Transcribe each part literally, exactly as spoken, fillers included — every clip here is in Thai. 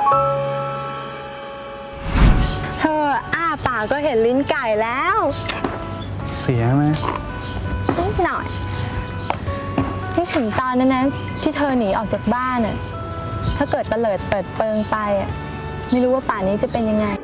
เธออ้าปากก็เห็นลิ้นไก่แล้วเสียไหมนิดหน่อยนึกถึงตอนนั้นนะที่เธอหนีออกจากบ้านอ่ะถ้าเกิดเตลิดเปิดเปิงไปอ่ะไม่รู้ว่าป่านนี้จะเป็นยังไง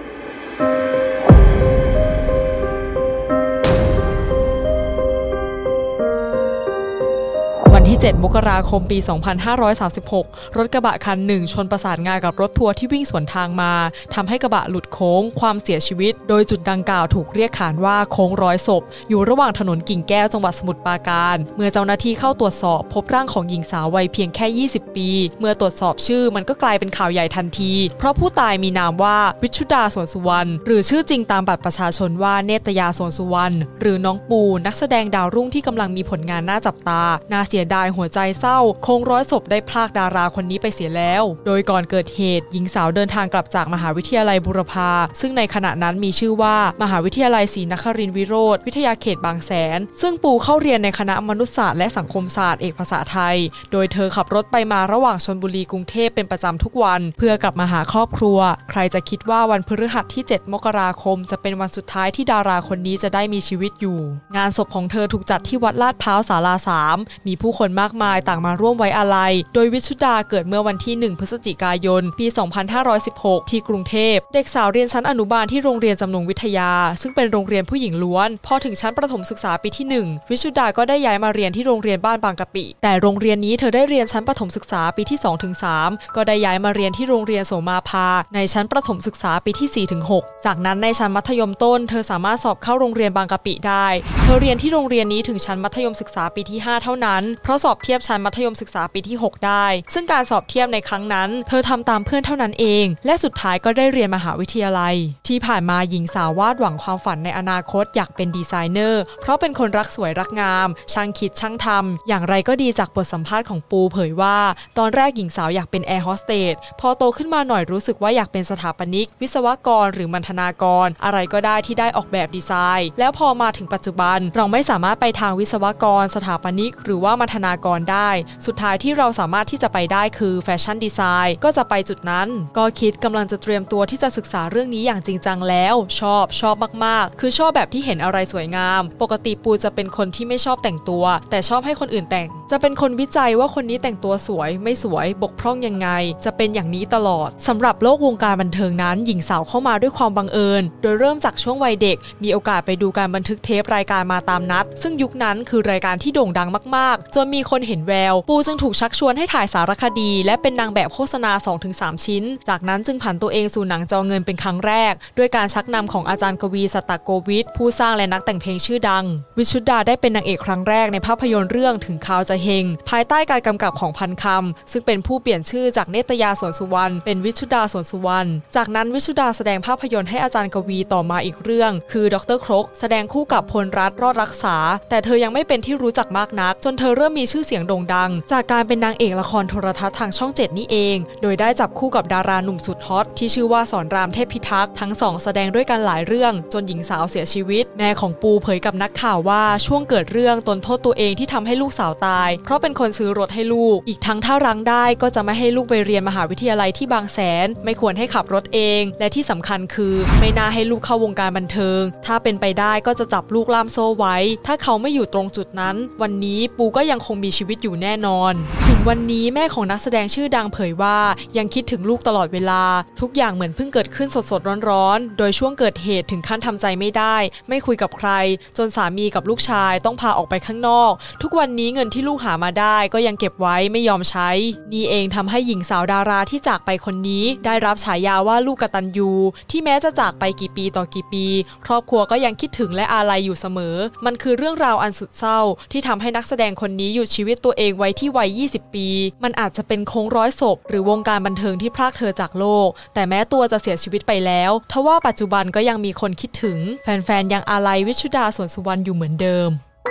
วันที่เจ็ดมกราคมปีสองพันห้าร้อยสามสิบหกรถกระบะคันหนึ่งชนประสานงากับรถทัวร์ที่วิ่งสวนทางมาทำให้กระบะหลุดโค้งความเสียชีวิตโดยจุดดังกล่าวถูกเรียกขานว่าโค้งร้อยศพอยู่ระหว่างถนนกิ่งแก้วจังหวัดสมุทรปราการเมื่อเจ้าหน้าที่เข้าตรวจสอบพบร่างของหญิงสาววัยเพียงแค่ยี่สิบปีเมื่อตรวจสอบชื่อมันก็กลายเป็นข่าวใหญ่ทันทีเพราะผู้ตายมีนามว่าวิชุดาสวนสุวรรณหรือชื่อจริงตามบัตรประชาชนว่าเนตยาสวนสุวรรณหรือน้องปูนักแสดงดาวรุ่งที่กำลังมีผลงานน่าจับตาน่าเสียดายหัวใจเศร้าโค้งร้อยศพได้พรากดาราคนนี้ไปเสียแล้วโดยก่อนเกิดเหตุหญิงสาวเดินทางกลับจากมหาวิทยาลัยบูรพาซึ่งในขณะนั้นมีชื่อว่ามหาวิทยาลัยศรีนครินทร์วิโรธวิทยาเขตบางแสนซึ่งปูเข้าเรียนในคณะมนุษยศาสตร์และสังคมศาสตร์เอกภาษาไทยโดยเธอขับรถไปมาระหว่างชลบุรีกรุงเทพเป็นประจำทุกวันเพื่อกลับมาหาครอบครัวใครจะคิดว่าวันพฤหัสที่เจ็ดมกราคมจะเป็นวันสุดท้ายที่ดาราคนนี้จะได้มีชีวิตอยู่งานศพของเธอถูกจัดที่วัดลาดพร้าวศาลาสามมีผู้คนมากมายต่างมาร่วมไว้อาลัยโดยวิชุดาเกิดเมื่อวันที่หนึ่งพฤศจิกายนปีสองพันห้าร้อยสิบหกที่กรุงเทพเด็กสาวเรียนชั้นอนุบาลที่โรงเรียนจำนงวิทยาซึ่งเป็นโรงเรียนผู้หญิงล้วนพอถึงชั้นประถมศึกษาปีที่หนึ่งวิชุดาก็ได้ย้ายมาเรียนที่โรงเรียนบ้านบางกะปิแต่โรงเรียนนี้เธอได้เรียนชั้นประถมศึกษาปีที่ สองถึงสาม ก็ได้ย้ายมาเรียนที่โรงเรียนโสมาภาในชั้นประถมศึกษาปีที่ สี่ถึงหก จากนั้นในชั้นมัธยมต้นเธอสามารถสอบเข้าโรงเรียนบางกะปิได้เธอเรียนที่โรงเรียนนี้ถึงชั้นมัธยมศึกษาปีที่ห้าเท่านั้นเพราะสอบเทียบชั้นมัธยมศึกษาปีที่หกได้ซึ่งการสอบเทียบในครั้งนั้นเธอทำตามเพื่อนเท่านั้นเองและสุดท้ายก็ได้เรียนมหาวิทยาลัยที่ผ่านมาหญิงสาววาดหวังความฝันในอนาคตอยากเป็นดีไซเนอร์เพราะเป็นคนรักสวยรักงามช่างคิดช่างทำอย่างไรก็ดีจากบทสัมภาษณ์ของปูเผยว่าตอนแรกหญิงสาวอยากเป็นแอร์โฮสเตสพอโตขึ้นมาหน่อยรู้สึกว่าอยากเป็นสถาปนิกวิศวกรหรือมัณฑนากรอะไรก็ได้ที่ได้ออกแบบดีไซน์แล้วพอมาถึงปัจจุบันเราไม่สามารถไปทางวิศวกรสถาปนิกหรือว่ามัณฑนากรได้สุดท้ายที่เราสามารถที่จะไปได้คือแฟชั่นดีไซน์ก็จะไปจุดนั้นก็คิดกำลังจะเตรียมตัวที่จะศึกษาเรื่องนี้อย่างจริงจังแล้วชอบชอบมากๆคือชอบแบบที่เห็นอะไรสวยงามปกติปูจะเป็นคนที่ไม่ชอบแต่งตัวแต่ชอบให้คนอื่นแต่งจะเป็นคนวิจัยว่าคนนี้แต่งตัวสวยไม่สวยบกพร่องยังไงจะเป็นอย่างนี้ตลอดสำหรับโลกวงการบันเทิงนั้นหญิงสาวเข้ามาด้วยความบังเอิญโดยเริ่มจากช่วงวัยเด็กมีโอกาสไปดูการบันทึกเทปรายการมาตามนัดซึ่งยุคนั้นคือรายการที่โด่งดังมากๆจนมีคนเห็นแววปูจึงถูกชักชวนให้ถ่ายสารคดีและเป็นนางแบบโฆษณา สองถึงสาม ชิ้นจากนั้นจึงผันตัวเองสู่หนังจอเงินเป็นครั้งแรกด้วยการชักนำของอาจารย์กวีสัตตโกวิทผู้สร้างและนักแต่งเพลงชื่อดังวิชุดาได้เป็นนางเอกครั้งแรกในภาพยนตร์เรื่องถึงข่าวจะเฮงภายใต้การกำกับของพันคำซึ่งเป็นผู้เปลี่ยนชื่อจากเนตยาสวนสุวรรณเป็นวิชุดาสวนสุวรรณจากนั้นวิชุดาแสดงภาพยนตร์ให้อาจารย์กวีต่อมาอีกเรื่องคือดร.ครกแสดงคู่กับพลรัตน์รอดรักษาแต่เธอยังไม่เป็นที่รู้จักมากนักจนเธอเริ่มมีชื่อเสียงโด่งดังจากการเป็นนางเอกละครโทรทัศน์ทางช่องเจ็ดนี่เองโดยได้จับคู่กับดาราหนุ่มสุดฮอตที่ชื่อว่าสอนรามเทพพิทักษ์ทั้งสองแสดงด้วยกันหลายเรื่องจนหญิงสาวเสียชีวิตแม่ของปูเผยกับนักข่าวว่าช่วงเกิดเรื่องตนโทษตัวเองที่ทำให้ลูกสาวตายเพราะเป็นคนซื้อรถให้ลูกอีกทั้งถ้ารั้งได้ก็จะไม่ให้ลูกไปเรียนมหาวิทยาลัยที่บางแสนไม่ควรให้ขับรถเองและที่สำคัญคือไม่น่าให้ลูกเข้าวงการบันเทิงถ้าเป็นไปได้ก็จะจับลูกล่ามโซ่ไว้ถ้าเขาไม่อยู่ตรงจุดนั้นวันนี้ปูก็ยังคงมีชีวิตอยู่แน่นอนถึงวันนี้แม่ของนักแสดงชื่อดังเผยว่ายังคิดถึงลูกตลอดเวลาทุกอย่างเหมือนเพิ่งเกิดขึ้นสดๆร้อนๆโดยช่วงเกิดเหตุถึงขั้นทำใจไม่ได้ไม่คุยกับใครจนสามีกับลูกชายต้องพาออกไปข้างนอกทุกวันนี้เงินที่ลูกหามาได้ก็ยังเก็บไว้ไม่ยอมใช้นี่เองทำให้หญิงสาวดาราที่จากไปคนนี้ได้รับฉายาว่าลูกกตัญญูที่แม้จะจากไปกี่ปีต่อกี่ปีครอบครัวก็ยังคิดถึงและอาลัยอยู่เสมอมันคือเรื่องราวอันสุดเศร้าที่ทำให้นักแสดงคนนี้หยุดชีวิตตัวเองไว้ที่วัยยี่สิบปีมันอาจจะเป็นโค้งร้อยศพหรือวงการบันเทิงที่พรากเธอจากโลกแต่แม้ตัวจะเสียชีวิตไปแล้วทว่าปัจจุบันก็ยังมีคนคิดถึงแฟนๆยังอาลัยวิชุดาสวนสุวรรณอยู่เหมือนเดิม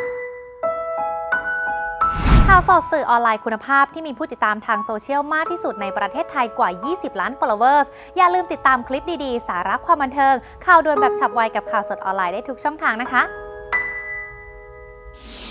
ข่าวสดสื่อออนไลน์คุณภาพที่มีผู้ติดตามทางโซเชียลมากที่สุดในประเทศไทยกว่ายี่สิบล้าน followers อย่าลืมติดตามคลิปดีๆสาระความบันเทิงข่าวด่วนแบบฉับไวกับข่าวสดออนไลน์ได้ทุกช่องทางนะคะ